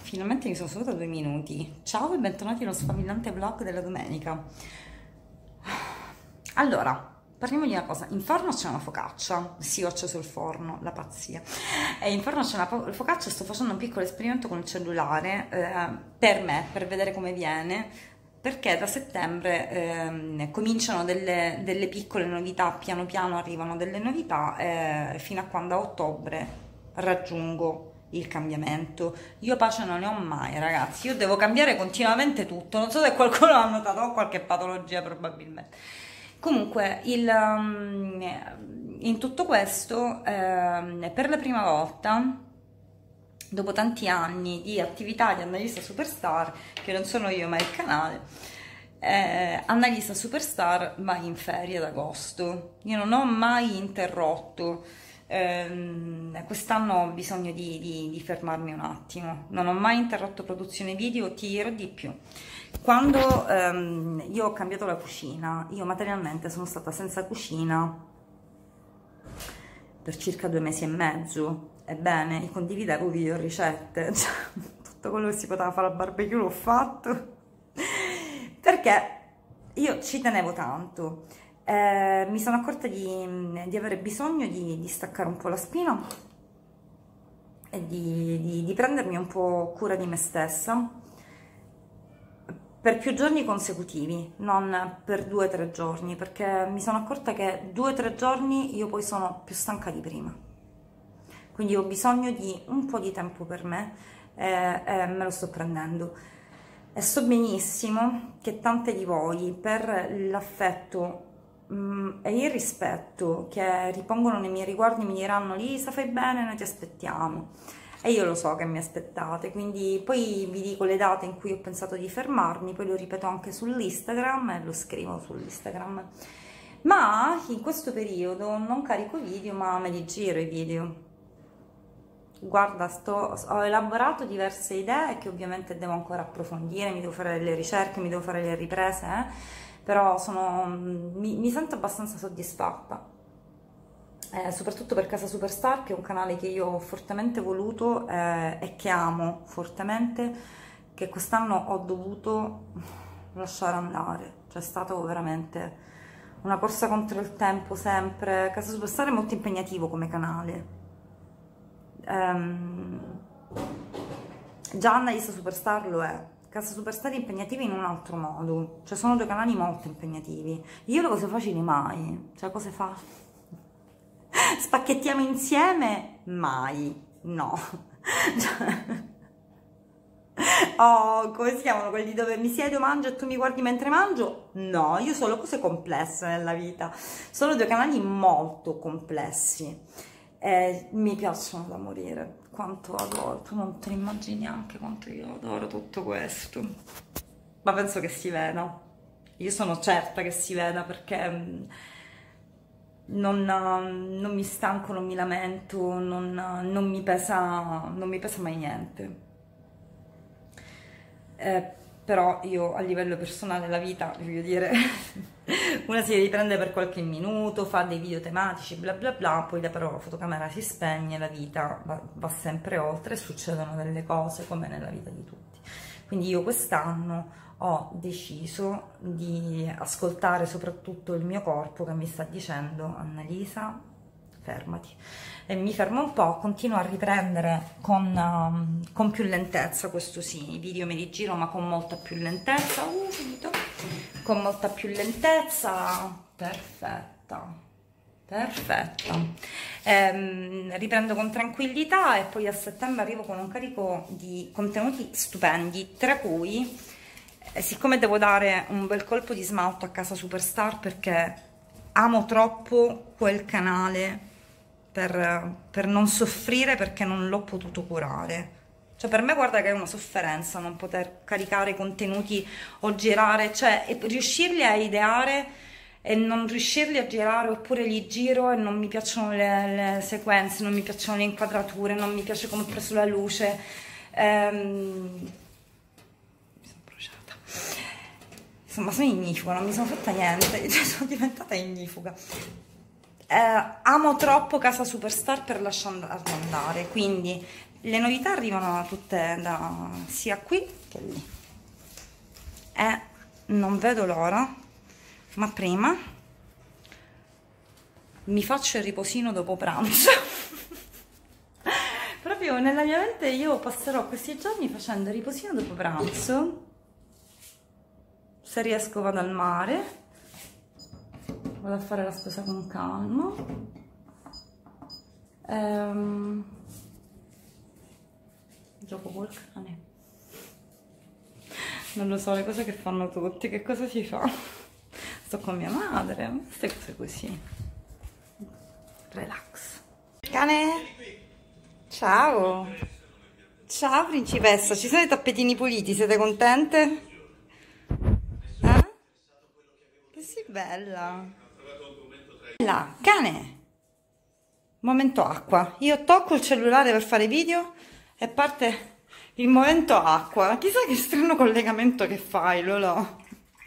Finalmente mi sono seduta 2 minuti. Ciao e bentornati allo sfavillante vlog della domenica. Allora, parliamo di una cosa. In forno c'è una focaccia. Sì, ho acceso il forno, la pazzia. E in forno c'è una focaccia, sto facendo un piccolo esperimento con il cellulare per me, per vedere come viene, perché da settembre cominciano delle piccole novità, piano piano arrivano delle novità, fino a quando a ottobre raggiungo il cambiamento. Io pace non ne ho mai, ragazzi, io devo cambiare continuamente tutto, non so se qualcuno ha notato, ho qualche patologia probabilmente. Comunque, in tutto questo, per la prima volta, dopo tanti anni di attività di Annalisa Superstar, che non sono io ma il canale, Annalisa Superstar va in ferie ad agosto. Io non ho mai interrotto. Quest'anno ho bisogno di fermarmi un attimo, non ho mai interrotto produzione video, ti dirò di più. Quando io ho cambiato la cucina, io materialmente sono stata senza cucina per circa 2 mesi e mezzo. Ebbene, io condividevo video ricette, cioè, tutto quello che si poteva fare al barbecue l'ho fatto, perché io ci tenevo tanto. Mi sono accorta di avere bisogno di staccare un po' la spina e di prendermi un po' cura di me stessa per più giorni consecutivi, non per 2 o 3 giorni, perché mi sono accorta che 2 o 3 giorni io poi sono più stanca di prima. Quindi ho bisogno di un po' di tempo per me e me lo sto prendendo. E so benissimo che tante di voi, per l'affetto e il rispetto che ripongono nei miei riguardi, mi diranno: Lisa, fai bene, noi ti aspettiamo. E io lo so che mi aspettate, quindi poi vi dico le date in cui ho pensato di fermarmi, poi lo ripeto anche sull'Instagram e lo scrivo sull'Instagram. Ma in questo periodo non carico video, ma me li giro i video. Guarda, ho elaborato diverse idee che ovviamente devo ancora approfondire, mi devo fare delle ricerche, mi devo fare le riprese, però mi sento abbastanza soddisfatta. Soprattutto per Casa Superstar, che è un canale che io ho fortemente voluto e che amo fortemente, che quest'anno ho dovuto lasciare andare. Cioè è stato veramente una corsa contro il tempo sempre. Casa Superstar è molto impegnativo come canale. Già Annalisa Superstar lo è. Casa Superstar è impegnativa in un altro modo, cioè sono 2 canali molto impegnativi. Io le cose facili mai, cioè cose facili spacchettiamo insieme? Mai, no. Oh, come si chiamano quelli dove mi siedo, mangio e tu mi guardi mentre mangio? No, io solo cose complesse nella vita. Sono 2 canali molto complessi. Mi piacciono da morire, quanto adoro, tu non te ne immagini neanche quanto io adoro tutto questo. Ma penso che si veda, io sono certa che si veda, perché non mi stanco, non mi lamento, non mi pesa mai niente. Però io a livello personale la vita, voglio dire, una si riprende per qualche minuto, fa dei video tematici, bla bla bla, poi però la fotocamera si spegne, la vita va sempre oltre e succedono delle cose come nella vita di tutti. Quindi io quest'anno ho deciso di ascoltare soprattutto il mio corpo che mi sta dicendo: Annalisa, fermati. E mi fermo un po', continuo a riprendere con più lentezza, questo sì, i video me li giro ma con molta più lentezza, finito, con molta più lentezza, perfetta, riprendo con tranquillità e poi a settembre arrivo con un carico di contenuti stupendi, tra cui, siccome devo dare un bel colpo di smalto a Casa Superstar perché amo troppo quel canale, per non soffrire perché non l'ho potuto curare. Cioè per me guarda che è una sofferenza non poter caricare contenuti o girare, cioè riuscirli a ideare e non riuscirli a girare, oppure li giro e non mi piacciono le sequenze, non mi piacciono le inquadrature, non mi piace come ho preso la luce. Mi sono bruciata. Insomma sono ignifuga, non mi sono fatta niente, cioè sono diventata ignifuga. Amo troppo Casa Superstar per lasciarla andare, quindi Le novità arrivano tutte sia qui che lì e non vedo l'ora, ma prima mi faccio il riposino dopo pranzo. Proprio nella mia mente io passerò questi giorni facendo il riposino dopo pranzo. Se riesco vado al mare, vado a fare la spesa con calma. Gioco col cane. Non lo so, le cose che fanno tutti, che cosa si fa? Sto con mia madre, queste cose così. Relax. Cane? Ciao. Ciao principessa, ci sono i tappetini puliti, siete contente? Eh? Che sei bella. Bella, cane. Momento acqua. Io tocco il cellulare per fare video e parte il momento acqua. Chissà che strano collegamento che fai, Lolo.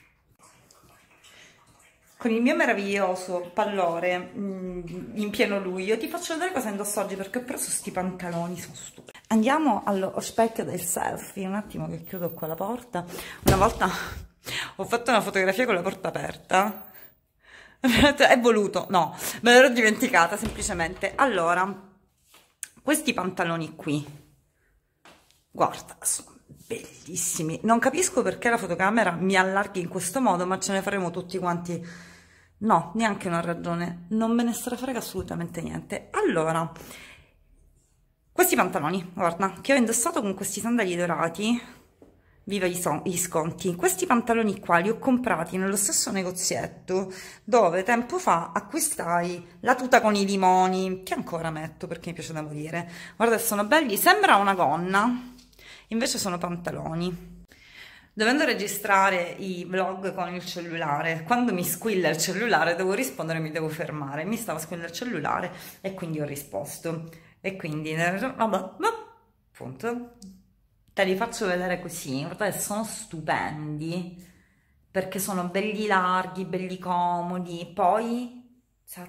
Con il mio meraviglioso pallore in pieno luglio ti faccio vedere cosa indosso oggi, perché ho preso sti pantaloni, sono stupidi. Andiamo allo specchio del selfie. Un attimo che chiudo qua la porta. Una volta ho fatto una fotografia con la porta aperta. È voluto, no, me l'ero dimenticata semplicemente. Allora, questi pantaloni qui, guarda, sono bellissimi. Non capisco perché la fotocamera mi allarghi in questo modo, ma ce ne faremo tutti quanti. No, neanche una ragione, non me ne frega assolutamente niente. Allora, questi pantaloni, guarda, che ho indossato con questi sandali dorati, viva gli sconti. Questi pantaloni qua li ho comprati nello stesso negozietto dove tempo fa acquistai la tuta con i limoni, che ancora metto perché mi piace da morire. Guarda, sono belli, sembra una gonna, invece sono pantaloni. Dovendo registrare i vlog con il cellulare, quando mi squilla il cellulare devo rispondere, mi devo fermare. Mi stava squillando il cellulare e quindi ho risposto. E quindi, vabbè, appunto, te li faccio vedere così. Guardate, sono stupendi, perché sono belli larghi, belli comodi. Poi,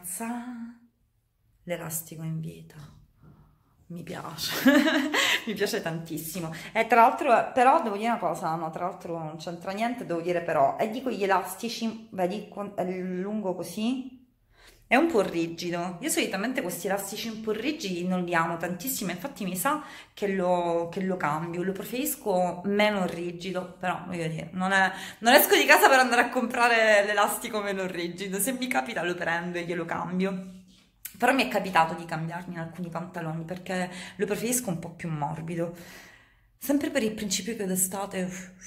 l'elastico in vita. Mi piace, mi piace tantissimo. E tra l'altro, però, devo dire una cosa, no, tra l'altro non c'entra niente, devo dire però, è di quegli elastici, vedi, è lungo così, è un po' rigido. Io solitamente questi elastici un po' rigidi non li amo tantissimo, infatti mi sa che lo cambio, lo preferisco meno rigido, però voglio dire, non esco di casa per andare a comprare l'elastico meno rigido, se mi capita lo prendo e glielo cambio. Però mi è capitato di cambiarmi alcuni pantaloni perché lo preferisco un po' più morbido. Sempre per il principio che d'estate,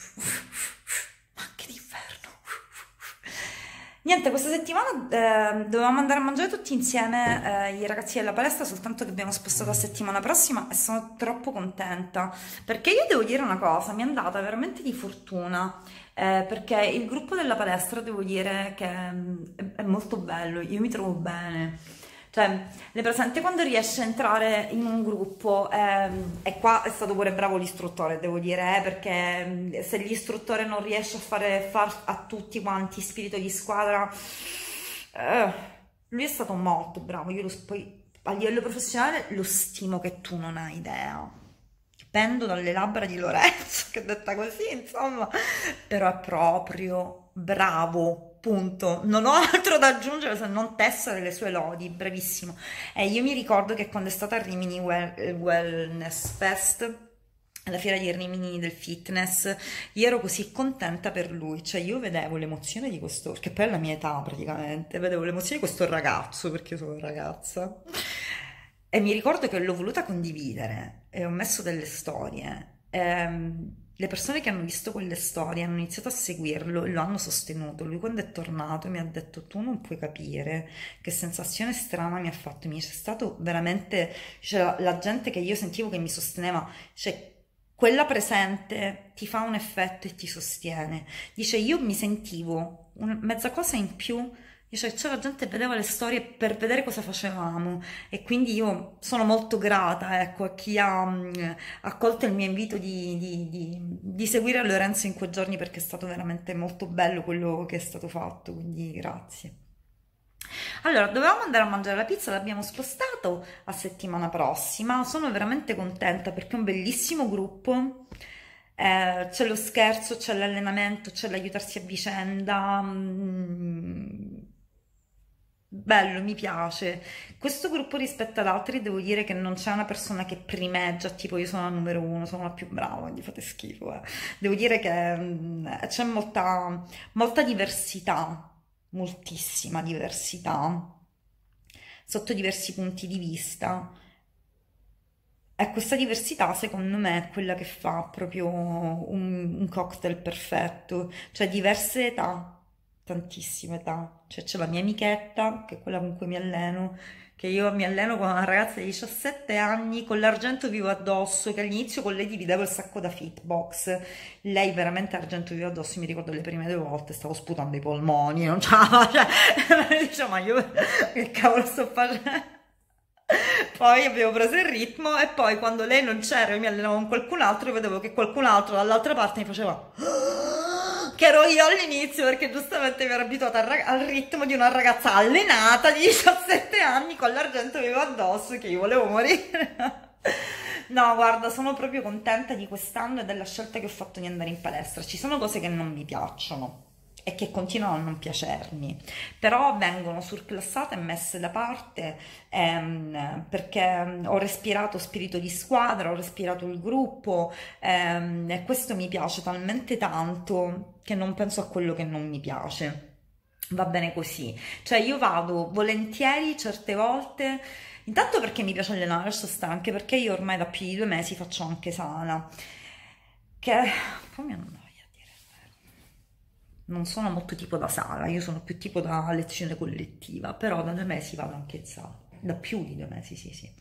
anche d'inverno. Niente, questa settimana dovevamo andare a mangiare tutti insieme i ragazzi della palestra, soltanto che abbiamo spostato la settimana prossima e sono troppo contenta. Perché io devo dire una cosa, mi è andata veramente di fortuna. Perché il gruppo della palestra devo dire che è molto bello, io mi trovo bene. Cioè, le presente quando riesce a entrare in un gruppo, e qua è stato pure bravo l'istruttore, devo dire, perché se l'istruttore non riesce a far a tutti quanti spirito di squadra, lui è stato molto bravo. Io poi a livello professionale lo stimo che tu non hai idea. Pendo dalle labbra di Lorenzo, che detta così, insomma, però è proprio bravo. Punto, non ho altro da aggiungere se non tessere le sue lodi, bravissimo. E io mi ricordo che quando è stata a Rimini Wellness Fest, alla fiera di Rimini del fitness, io ero così contenta per lui, cioè io vedevo l'emozione di questo, che poi è la mia età praticamente, vedevo l'emozione di questo ragazzo, perché io sono ragazza, e mi ricordo che l'ho voluta condividere e ho messo delle storie. Le persone che hanno visto quelle storie hanno iniziato a seguirlo e lo hanno sostenuto. Lui quando è tornato mi ha detto: tu non puoi capire che sensazione strana mi ha fatto, mi c'è stato veramente, cioè, la gente che io sentivo che mi sosteneva, cioè quella presente ti fa un effetto e ti sostiene. Dice, io mi sentivo mezza cosa in più. Cioè, c'era gente che vedeva le storie per vedere cosa facevamo, e quindi io sono molto grata, ecco, a chi ha accolto il mio invito di seguire Lorenzo in quei giorni, perché è stato veramente molto bello quello che è stato fatto, quindi grazie. Allora, dovevamo andare a mangiare la pizza, l'abbiamo spostato a settimana prossima. Sono veramente contenta perché è un bellissimo gruppo. C'è lo scherzo, c'è l'allenamento, c'è l'aiutarsi a vicenda. Bello, mi piace. Questo gruppo rispetto ad altri devo dire che non c'è una persona che primeggia, tipo io sono la numero uno, sono la più brava, quindi fate schifo. Devo dire che c'è molta diversità, moltissima diversità sotto diversi punti di vista. E questa diversità, secondo me, è quella che fa proprio un cocktail perfetto, cioè diverse età, tantissime età. Cioè c'è la mia amichetta, che è quella con cui mi alleno, che io mi alleno con una ragazza di 17 anni, con l'argento vivo addosso, che all'inizio con lei dividevo il sacco da Fitbox. Lei veramente argento vivo addosso, mi ricordo le prime 2 volte, stavo sputando i polmoni, non c'era, cioè, dicevo, ma io che cavolo sto facendo? Poi avevo preso il ritmo e poi quando lei non c'era e mi allenavo con qualcun altro, io vedevo che qualcun altro dall'altra parte mi faceva che ero io all'inizio perché giustamente mi ero abituata al ritmo di una ragazza allenata di 17 anni con l'argento vivo addosso che io volevo morire. No, guarda, sono proprio contenta di quest'anno e della scelta che ho fatto di andare in palestra. Ci sono cose che non mi piacciono e che continuano a non piacermi, però vengono surclassate e messe da parte perché ho respirato spirito di squadra, ho respirato il gruppo e questo mi piace talmente tanto che non penso a quello che non mi piace. Va bene così, cioè io vado volentieri certe volte, intanto perché mi piace allenare, lascia stare, anche perché io ormai da più di 2 mesi faccio anche sala, che poi mi annoia a dire il vero. Non sono molto tipo da sala, io sono più tipo da lezione collettiva, però da 2 mesi vado anche in sala, da più di 2 mesi, sì sì.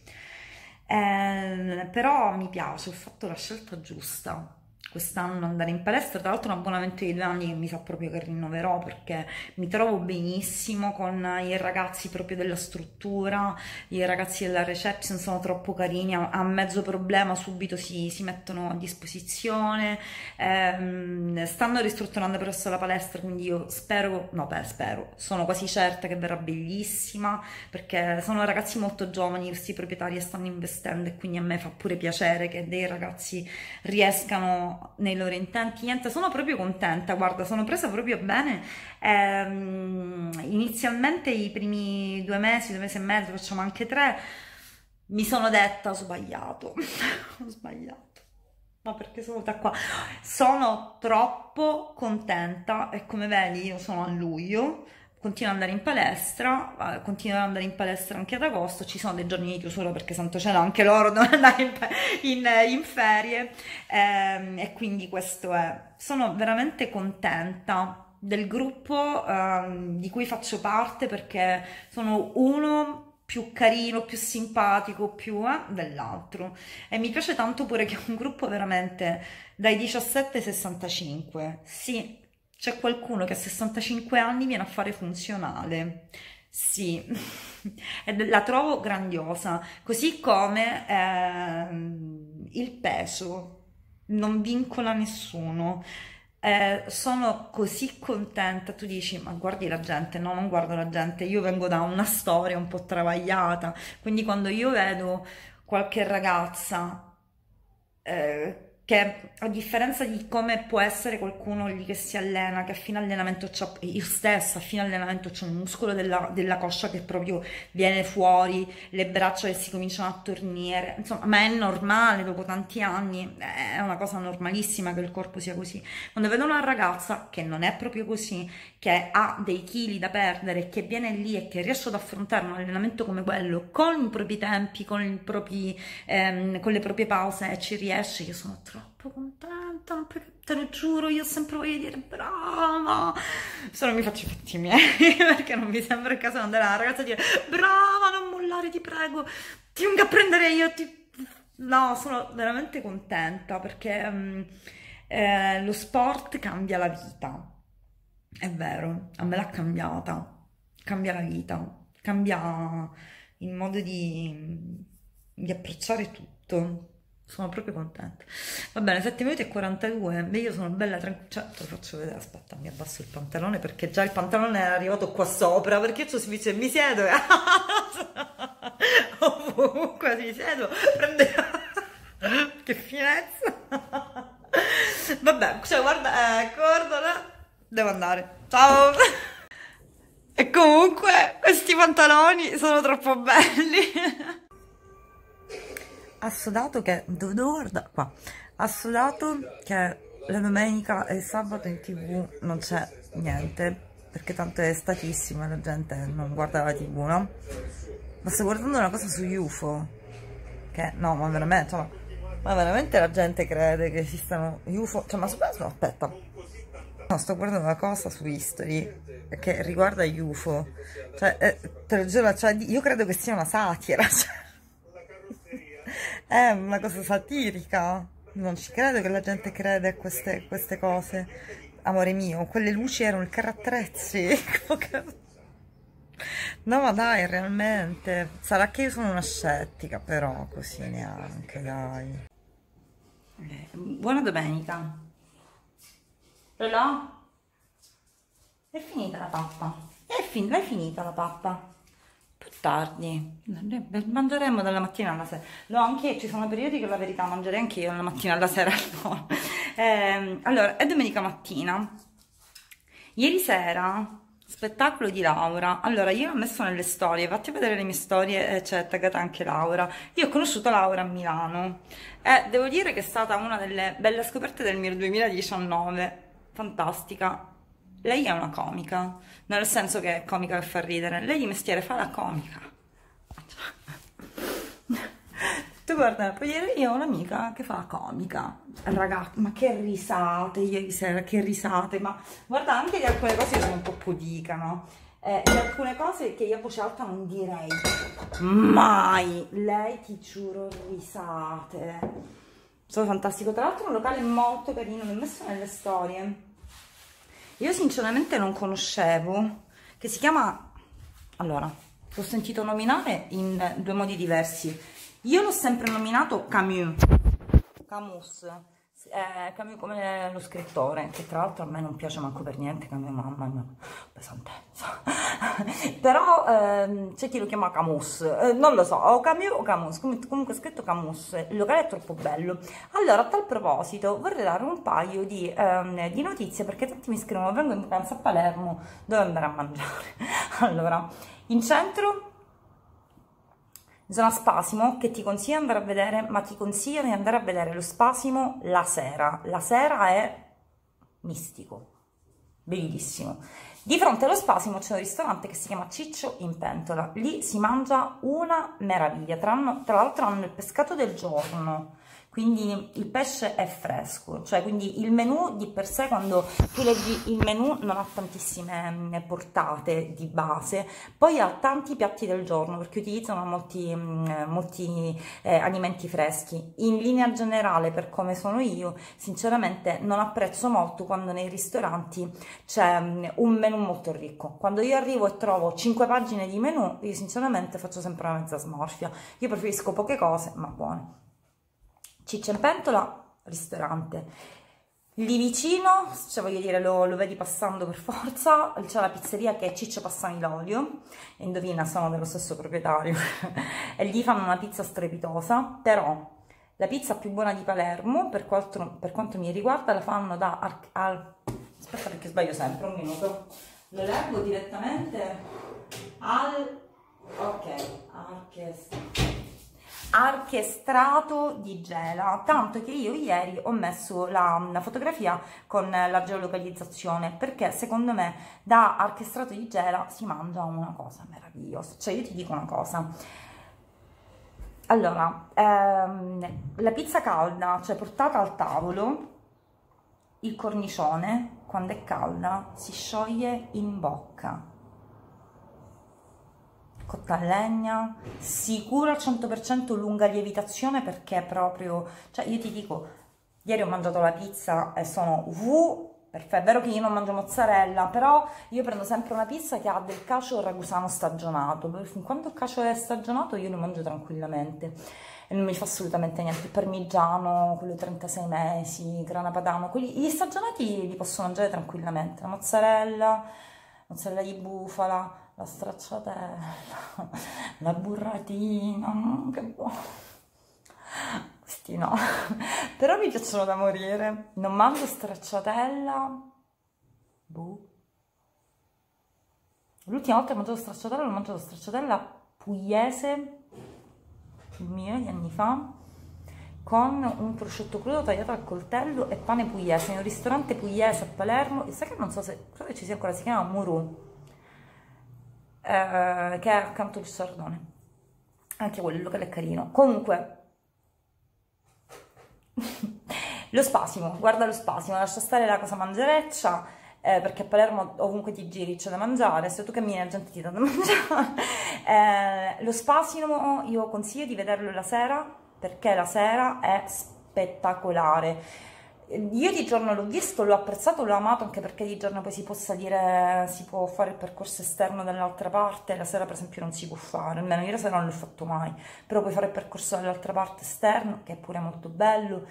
Però mi piace, ho fatto la scelta giusta quest'anno andare in palestra, tra l'altro un abbonamento di 2 anni che mi sa proprio che rinnoverò perché mi trovo benissimo con i ragazzi proprio della struttura, i ragazzi della reception sono troppo carini, a mezzo problema subito si mettono a disposizione, stanno ristrutturando presso la palestra, quindi io spero, no beh spero, sono quasi certa che verrà bellissima perché sono ragazzi molto giovani, questi proprietari stanno investendo e quindi a me fa pure piacere che dei ragazzi riescano nei loro intenti. Niente, sono proprio contenta, guarda, sono presa proprio bene. Inizialmente i primi 2 mesi, 2 mesi e mezzo, facciamo anche 3, mi sono detta ho sbagliato, ho sbagliato. Ma perché sono venuta qua? Sono troppo contenta e come vedi io sono a luglio, continuo ad andare in palestra, continuo ad andare in palestra anche ad agosto, ci sono dei giorni di chiusura perché santo cielo anche loro devono andare in ferie e quindi questo è. Sono veramente contenta del gruppo di cui faccio parte perché sono uno più carino, più simpatico, più dell'altro. E mi piace tanto pure che è un gruppo veramente dai 17 ai 65. Sì, c'è qualcuno che a 65 anni viene a fare funzionale. Sì, e la trovo grandiosa. Così come il peso non vincola nessuno. Sono così contenta, tu dici, ma guardi la gente? No, non guardo la gente, io vengo da una storia un po' travagliata, quindi quando io vedo qualche ragazza che a differenza di come può essere qualcuno lì che si allena, che a fine allenamento c'ha, io stessa a fine allenamento c'ho un muscolo della coscia che proprio viene fuori, le braccia che si cominciano a tornire, insomma, ma è normale dopo tanti anni, è una cosa normalissima che il corpo sia così. Quando vedo una ragazza che non è proprio così, che ha dei chili da perdere, che viene lì e che riesce ad affrontare un allenamento come quello con i propri tempi, con le proprie pause e ci riesce, io sono troppo contenta, perché te lo giuro, io ho sempre voglio dire brava, se non mi faccio i fatti miei, perché non mi sembra il caso di andare alla ragazza e dire brava, non mollare, ti prego, ti vengo a prendere io, no, sono veramente contenta perché lo sport cambia la vita, è vero, a me l'ha cambiata, cambia la vita, cambia il modo di approcciare tutto. sono proprio contenta. Va bene, 7 minuti e 42, e io sono bella tranquilla, cioè, te lo faccio vedere, aspetta, mi abbasso il pantalone perché già il pantalone è arrivato qua sopra, perché io mi siedo e ovunque mi siedo, prende... che finezza! Vabbè, cioè guarda, guarda, devo andare, ciao! E comunque questi pantaloni sono troppo belli. Ha sudato che, dove guarda qua, ha sudato che la domenica e il sabato in TV non c'è niente, perché tanto è estatissima, la gente non guarda la TV, no? Ma sto guardando una cosa su UFO, che no, ma veramente la gente crede che esistano UFO, cioè ma soprattutto, aspetta, no, sto guardando una cosa su History che riguarda UFO, cioè, te lo giuro, cioè, io credo che sia una satira, cioè. È una cosa satirica, non ci credo che la gente crede a queste cose. Amore mio, quelle luci erano il carrattrezzi. No, ma dai, realmente. Sarà che io sono una scettica, però così neanche, dai. Buona domenica. Là? È finita la pappa. L'hai finita la pappa. Più tardi, mangeremo dalla mattina alla sera. No, anche ci sono periodi che la verità mangerei anche io dalla mattina alla sera. No. Allora, è domenica mattina. Ieri sera, spettacolo di Laura. Allora, io ho messo nelle storie, fatti vedere le mie storie, c'è taggata anche Laura. Io ho conosciuto Laura a Milano e devo dire che è stata una delle belle scoperte del mio 2019. Fantastica. Lei è una comica, nel senso che è comica che fa ridere. Lei di mestiere fa la comica. Tu guarda, poi ieri io ho un'amica che fa la comica. Ragazzi, ma che risate ieri sera, che risate. Ma guarda, anche di alcune cose io sono un po' pudica, no? Di alcune cose che io a voce alta non direi mai. Lei, ti giuro, risate. Sono fantastico. Tra l'altro è un locale molto carino, l'ho messo nelle storie. Io sinceramente non conoscevo, che si chiama, allora, l'ho sentito nominare in due modi diversi. Io l'ho sempre nominato Camus, Camus come lo scrittore, che tra l'altro a me non piace manco per niente, Camus, mamma mia, pesantezza. Però c'è chi lo chiama Camus, non lo so, o Camus o Camus, comunque è scritto Camus, il locale è troppo bello. Allora, a tal proposito, vorrei dare un paio di notizie, perché tanti mi scrivono, vengo in vacanza a Palermo, dove andare a mangiare? Allora, in centro... zona Spasimo, che ti consiglio di andare a vedere, ma ti consiglio di andare a vedere lo Spasimo la sera. La sera è mistico, bellissimo. Di fronte allo Spasimo c'è un ristorante che si chiama Ciccio in Pentola. Lì si mangia una meraviglia. Tra l'altro hanno il pescato del giorno, quindi il pesce è fresco, cioè quindi il menù di per sé, quando tu leggi il menù, non ha tantissime portate di base, poi ha tanti piatti del giorno perché utilizzano molti alimenti freschi. In linea generale, per come sono io, sinceramente non apprezzo molto quando nei ristoranti c'è un menù molto ricco. Quando io arrivo e trovo 5 pagine di menù, io sinceramente faccio sempre una mezza smorfia. Io preferisco poche cose ma buone. Ciccio in Pentola, ristorante. Lì vicino, cioè voglio dire, lo vedi passando per forza, c'è la pizzeria che è Ciccio Passani l'Olio, e indovina, sono dello stesso proprietario, e lì fanno una pizza strepitosa, però la pizza più buona di Palermo, per quanto mi riguarda, la fanno da aspetta perché sbaglio sempre, un minuto, lo leggo direttamente Archestrato di Gela, tanto che io ieri ho messo la fotografia con la geolocalizzazione, perché secondo me da Archestrato di Gela si mangia una cosa meravigliosa. Cioè io ti dico una cosa, allora la pizza calda, cioè portata al tavolo, il cornicione quando è calda si scioglie in bocca, cotta a legna, sicura al 100%, lunga lievitazione, perché proprio, cioè io ti dico, ieri ho mangiato la pizza e sono perfetto. È vero che io non mangio mozzarella, però io prendo sempre una pizza che ha del cacio ragusano stagionato, fin quando il cacio è stagionato io lo mangio tranquillamente. e non mi fa assolutamente niente. Il parmigiano, quello 36 mesi, grana padano, gli stagionati li posso mangiare tranquillamente. La mozzarella di bufala, la stracciatella, la burratina, che buono. Questi no, però mi piacciono da morire. Non mangio stracciatella, boh. L'ultima volta che ho mangiato l'ho mangiato stracciatella pugliese, di anni fa, con un prosciutto crudo tagliato al coltello e pane pugliese, in un ristorante pugliese a Palermo, e sai che non so se, credo che ci sia ancora, si chiama Muru, che è accanto al Sardone, anche quello che è carino. Comunque, lo spasimo, guarda lo spasimo, lascia stare la cosa mangereccia, perché a Palermo ovunque ti giri c'è da mangiare, se tu cammini la gente ti dà da mangiare. Lo spasimo io consiglio di vederlo la sera, perché la sera è spettacolare. Io di giorno l'ho visto, l'ho apprezzato, l'ho amato, anche perché di giorno poi si può salire, si può fare il percorso esterno dall'altra parte, la sera per esempio non si può fare, almeno io la sera non l'ho fatto mai, però puoi fare il percorso dall'altra parte esterno, che è pure molto bello.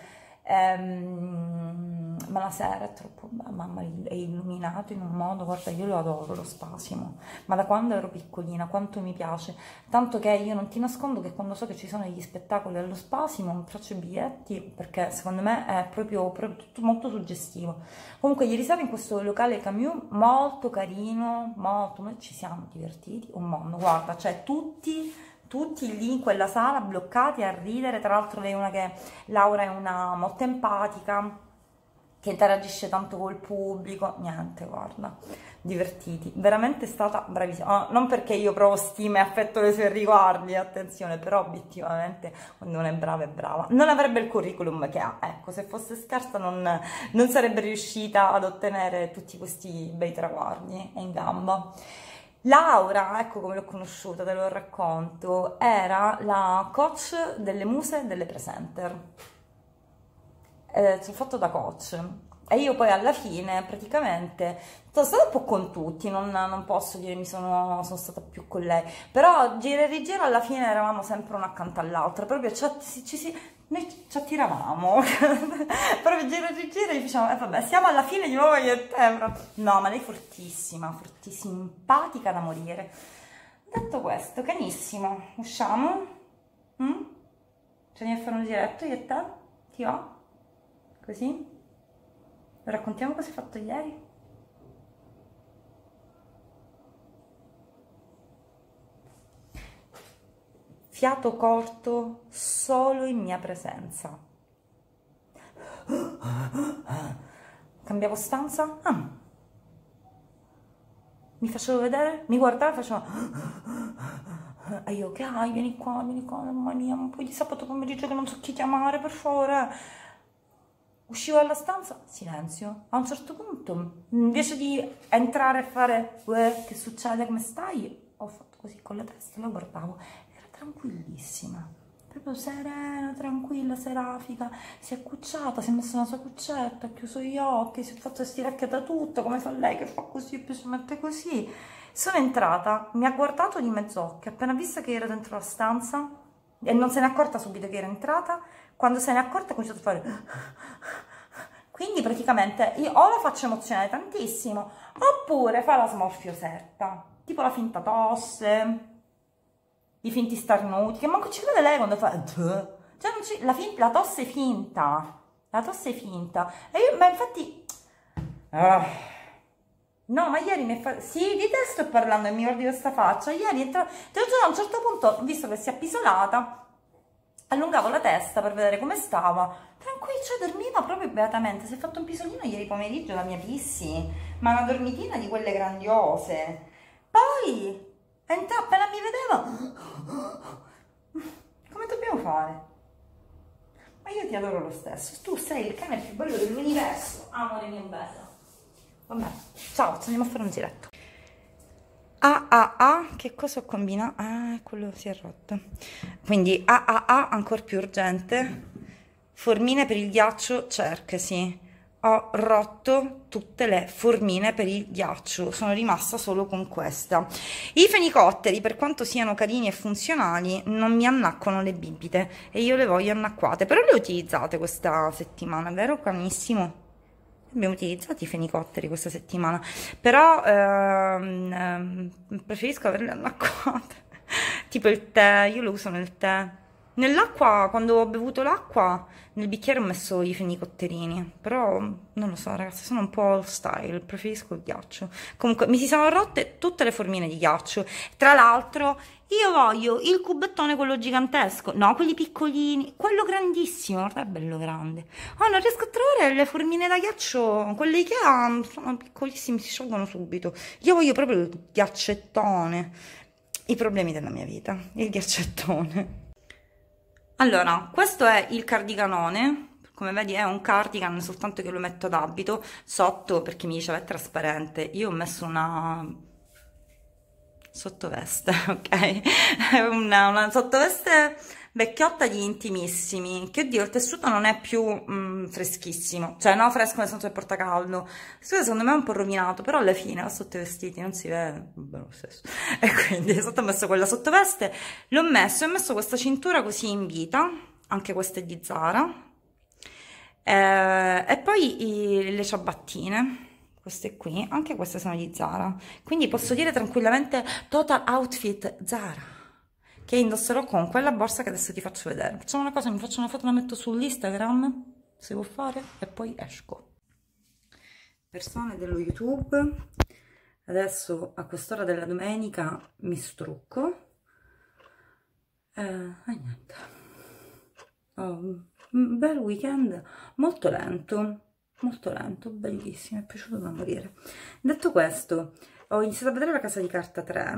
Ma la sera è troppo, mamma, è illuminato in un modo, guarda, io lo adoro lo spasimo, ma da quando ero piccolina quanto mi piace, tanto che io non ti nascondo che quando so che ci sono degli spettacoli allo spasimo mi faccio i biglietti, perché secondo me è proprio tutto molto suggestivo. Comunque ieri sera in questo locale Camus, molto carino, molto, noi ci siamo divertiti un mondo, guarda, cioè tutti lì in quella sala bloccati a ridere. Tra l'altro lei è una che, Laura, è una molto empatica, che interagisce tanto col pubblico, niente, guarda, divertiti, veramente è stata bravissima. Non perché io provo stima e affetto nei suoi riguardi, attenzione, però obiettivamente quando uno è brava è brava, non avrebbe il curriculum che ha, ecco, se fosse scarsa non sarebbe riuscita ad ottenere tutti questi bei traguardi, è in gamba. Laura, ecco come l'ho conosciuta, te lo racconto, era la coach delle muse delle presenter. Ci ho fatto da coach e io poi alla fine praticamente sono stata un po' con tutti, non posso dire sono stata più con lei, però gira e rigira alla fine eravamo sempre una accanto all'altra, proprio noi ci attiravamo, proprio gira e rigira e diciamo, vabbè, siamo alla fine di nuovo io e te, no, ma lei è fortissima, fortissima, simpatica da morire. Detto questo, canissimo, usciamo? Ci andiamo a fare un giretto io e te? Ti va? Così? Raccontiamo cosa hai fatto ieri? Fiato corto solo in mia presenza. Cambiavo stanza? Mi facevo vedere, mi guardava e facevo... E io, che hai? Vieni qua, mamma mia, un po' di sabato pomeriggio che non so chi chiamare, per favore. Uscivo dalla stanza, silenzio. A un certo punto, invece di entrare e fare che succede, come stai? Ho fatto così con la testa, la guardavo, era tranquillissima, proprio serena, tranquilla, serafica, si è cucciata, si è messa nella sua cuccetta, ha chiuso gli occhi, si è fatta stiracchiata tutta, come fa lei che fa così e poi si mette così. Sono entrata, mi ha guardato di mezz'occhio, appena vista che ero dentro la stanza, e non se n'è accorta subito che ero entrata. Quando se n'è accorta ha cominciato a fare... Quindi praticamente io o la faccio emozionare tantissimo, oppure fa la smorfiosetta, tipo la finta tosse, i finti starnuti, che manco ci crede lei quando fa... Cioè la tosse è finta, la tosse è finta. E io, ma infatti... No, ma ieri mi fa... Sì, di te sto parlando e mi guardi questa faccia. Ieri, te lo giuro, a un certo punto, visto che si è appisolata, allungavo la testa per vedere come stava, tranquilla, cioè dormiva proprio beatamente. Si è fatto un pisolino ieri pomeriggio da mia Pissi, ma una dormitina di quelle grandiose. Poi, appena mi vedeva, come dobbiamo fare? Ma io ti adoro lo stesso, tu sei il cane più bello dell'universo, amore mio bello. Vabbè, ciao, ci andiamo a fare un giretto. Che cosa ho combinato? Quello si è rotto. Quindi ancora più urgente. Formine per il ghiaccio, cercasi. ho rotto tutte le formine per il ghiaccio, sono rimasta solo con questa. I fenicotteri, per quanto siano carini e funzionali, non mi annacquano le bibite e io le voglio annacquate, però le ho utilizzate questa settimana, vero Canissimo? Abbiamo utilizzato i fenicotteri questa settimana, però preferisco averle annacquate. Tipo il tè, io lo uso nel tè. Nell'acqua, quando ho bevuto l'acqua, nel bicchiere ho messo i fenicotterini, però non lo so ragazzi, sono un po' style, preferisco il ghiaccio. Comunque mi si sono rotte tutte le formine di ghiaccio. Tra l'altro io voglio il cubettone, quello gigantesco, no, quelli piccolini, quello grandissimo, guarda, è bello grande. Oh, non riesco a trovare le formine da ghiaccio, quelle Ikea sono piccolissime, si sciolgono subito. Io voglio proprio il ghiaccettone. I problemi della mia vita, il ghiaccettone. Allora, questo è il cardiganone, come vedi è un cardigan, soltanto che lo metto ad abito, sotto perché mi diceva è trasparente, io ho messo una sottoveste, ok? Una sottoveste vecchiotta di Intimissimi, che oddio il tessuto non è più freschissimo, cioè no fresco nel senso che porta caldo, secondo me è un po' rovinato, però alla fine va sotto i vestiti, non si vede, vabbè lo stesso, e quindi sotto ho messo quella sottoveste, l'ho messo e ho messo questa cintura così in vita, anche questa è di Zara, e poi le ciabattine, queste qui, anche queste sono di Zara, quindi posso dire tranquillamente total outfit Zara, che indosserò con quella borsa che adesso ti faccio vedere. Facciamo una cosa, mi faccio una foto, la metto sull'Instagram, si può fare, e poi esco. Persone dello YouTube, adesso a quest'ora della domenica mi strucco, e niente, un bel weekend molto lento, bellissimo, è piaciuto da morire. Detto questo, ho iniziato a vedere La Casa di Carta 3.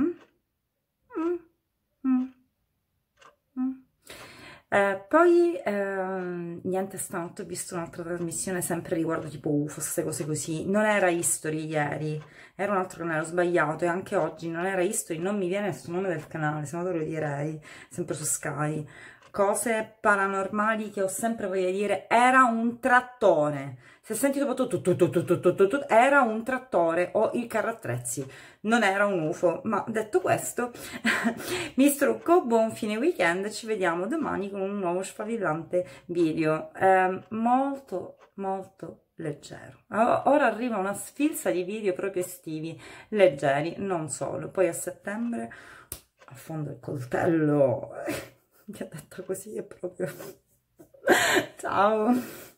Poi niente, stanotte ho visto un'altra trasmissione sempre riguardo tipo UFO, queste cose così. Non era History ieri, era un altro canale, ho sbagliato, e anche oggi non era History, non mi viene nessun nome del canale, se no te lo direi, sempre su Sky. Cose paranormali che ho sempre voglia di dire, era un trattore. Se senti dopo tutto, era un trattore o il carro attrezzi, non era un UFO. Ma detto questo, mi strucco, buon fine weekend, ci vediamo domani con un nuovo sfavillante video, molto leggero. Ora arriva una sfilza di video proprio estivi, leggeri, non solo. Poi a settembre affondo il coltello. Mi ha detto così, è proprio ciao.